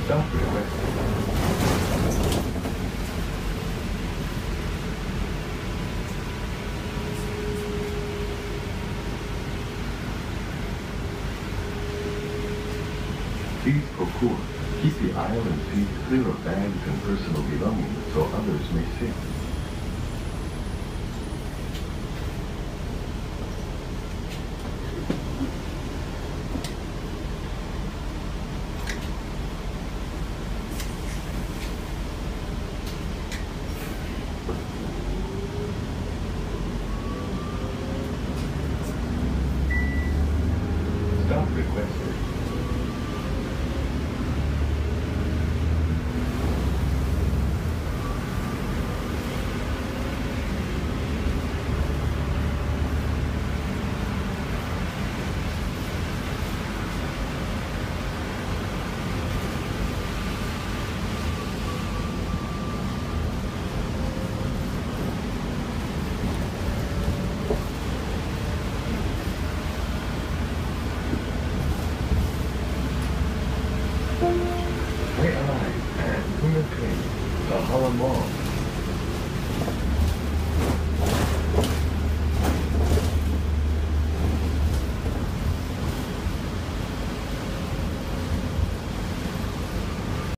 Stop requesting. Please procure. Keep the aisle and seats clear of bags and personal belongings so others may sit. Stop requested. We arrive at Kunakei, the Mall.